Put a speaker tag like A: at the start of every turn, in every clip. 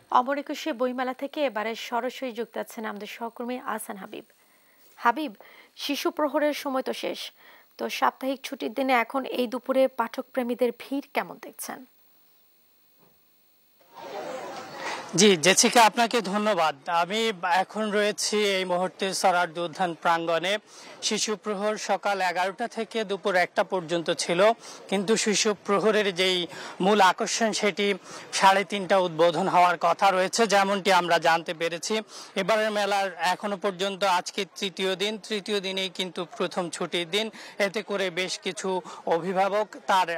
A: অমর একুশে বইমেলা থেকে এবারে সরাসরি যুক্ত আছেন আমাদের সহকর্মী আহসান হাবিব। হাবিব, শিশু প্রহরের সময় তো শেষ, তো সাপ্তাহিক ছুটির দিনে এখন এই দুপুরে পাঠক প্রেমীদের ভিড় কেমন দেখছেন?
B: জি জেসিকা, আপনাকে ধন্যবাদ। আমি এখন রয়েছি এই মুহূর্তে সরারদি উদ্যান প্রাঙ্গণে। শিশু প্রহর সকাল 11টা থেকে দুপুর 1টা পর্যন্ত ছিল, কিন্তু শিশু প্রহরের যেই মূল আকর্ষণ সেটি 3:30 উদ্বোধন হওয়ার কথা রয়েছে, যেমনটি আমরা জানতে পেরেছি। এবারের মেলার এখনো পর্যন্ত আজকে তৃতীয় দিনেই কিন্তু প্রথম ছুটির দিন। এতে করে বেশ কিছু অভিভাবক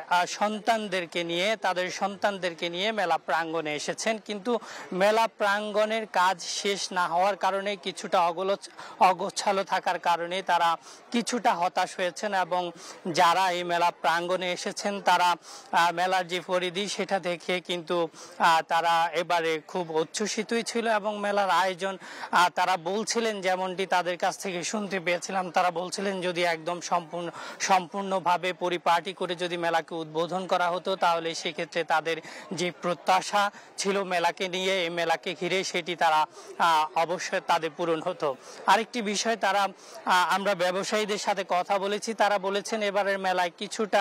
B: তাদের সন্তানদেরকে নিয়ে মেলা প্রাঙ্গণে এসেছেন, কিন্তু মেলা প্রাঙ্গণের কাজ শেষ না হওয়ার কারণে, কিছুটা অগোছালো থাকার কারণে তারা কিছুটা হতাশ হয়েছেন, এবং যারা এই মেলা প্রাঙ্গণে এসেছেন তারা মেলার যে পরিধি সেটা দেখে কিন্তু তারা এবারে খুব উচ্ছ্বসিতই ছিল। এবং মেলার আয়োজন তারা বলছিলেন, যেমনটি তাদের কাছ থেকে শুনতে পেয়েছিলাম, তারা বলছিলেন যদি একদম সম্পূর্ণভাবে পরিপাটি করে যদি মেলাকে উদ্বোধন করা হতো, তাহলে সেক্ষেত্রে তাদের যে প্রত্যাশা ছিল মেলাকে নিয়ে, এই মেলাকে ঘিরে, সেটি তারা অবশ্যই তাদের পূরণ হতো। আরেকটি বিষয়, আমরা ব্যবসায়ীদের সাথে কথা বলেছি, তারা বলেছেন এবারের মেলায় কিছুটা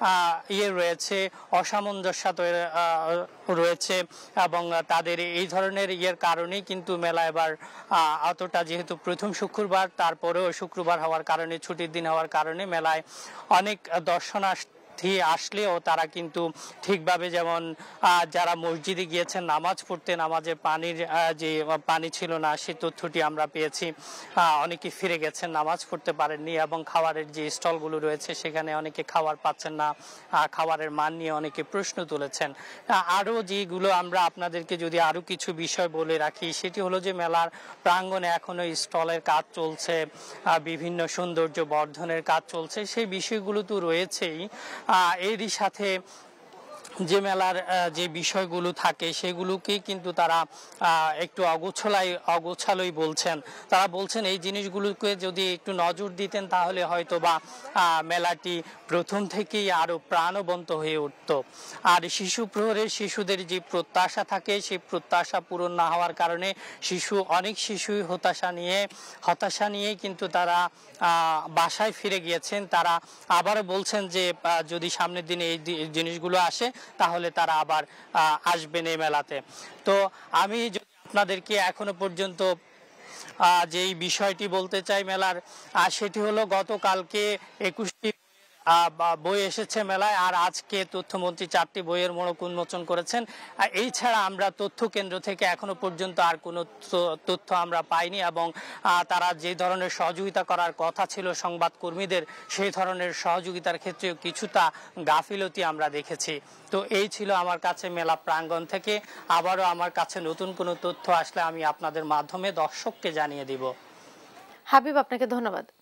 B: রয়েছে, অসামঞ্জস্যতা রয়েছে, এবং তাদের এই ধরনের কারণেই কিন্তু মেলা এবার অতটা, যেহেতু প্রথম শুক্রবার, তারপরেও শুক্রবার হওয়ার কারণে, ছুটির দিন হওয়ার কারণে মেলায় অনেক দর্শনার্থী আসলেও তারা কিন্তু ঠিকভাবে, যেমন যারা মসজিদে গিয়েছেন নামাজ পড়তে, নামাজে যে পানি ছিল না, সে তথ্যটি আমরা পেয়েছি। অনেকে ফিরে গেছেন, নামাজ পড়তে পারেননি, এবং খাবারের যে স্টলগুলো রয়েছে সেখানে অনেকে খাবার পাচ্ছেন না, খাবারের মান নিয়ে অনেকে প্রশ্ন তুলেছেন। আরও যেগুলো আমরা আপনাদেরকে যদি আরও কিছু বিষয় বলে রাখি, সেটি হলো যে মেলার প্রাঙ্গণে এখনো স্টলের কাজ চলছে, বিভিন্ন সৌন্দর্য বর্ধনের কাজ চলছে, সেই বিষয়গুলো তো রয়েছেই। এরই সাথে যে মেলার যে বিষয়গুলো থাকে সেগুলোকেই কিন্তু তারা একটু অগোছালোই বলছেন। তারা বলছেন এই জিনিসগুলোকে যদি একটু নজর দিতেন, তাহলে হয়তো বা মেলাটি প্রথম থেকেই আরো প্রাণবন্ত হয়ে উঠত। আর শিশু প্রহরের শিশুদের যে প্রত্যাশা থাকে, সেই প্রত্যাশা পূরণ না হওয়ার কারণে অনেক শিশুই হতাশা নিয়ে কিন্তু তারা বাসায় ফিরে গিয়েছেন। তারা আবারও বলছেন যে যদি সামনের দিনে এই জিনিসগুলো আসে, তাহলে তারা আবার আসবেন এই মেলাতে। তো আমি যদি আপনাদেরকে এখনো পর্যন্ত যেই বিষয়টি বলতে চাই মেলার, সেটি হলো গতকালকে 21টি বই এসেছে মেলায়, আর আজকে তথ্যমন্ত্রী 4টি বইয়ের মোড়ক উন্মোচন করেছেন। এই ছাড়া আমরা তথ্য কেন্দ্র থেকে এখনো পর্যন্ত আর কোনো তথ্য আমরা পাইনি, এবং তারা যে ধরনের সহযোগিতা করার কথা ছিল সংবাদ কর্মীদের, সেই ধরনের সহযোগিতার ক্ষেত্রে কিছুটা গাফিলতি আমরা দেখেছি। তো এই ছিল আমার কাছে মেলা প্রাঙ্গণ থেকে। আবারও আমার কাছে নতুন কোনো তথ্য আসলে আমি আপনাদের মাধ্যমে দর্শককে জানিয়ে দিব।
A: হাবিব, আপনাকে ধন্যবাদ।